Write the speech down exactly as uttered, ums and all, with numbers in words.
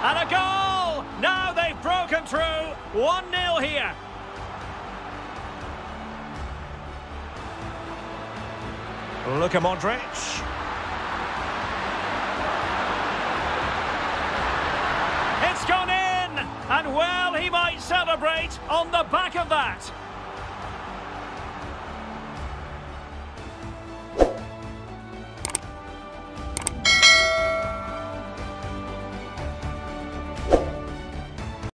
And a goal! Now they've broken through. one nil here. Luka Modric. It's gone in! And well, he might celebrate on the back of that.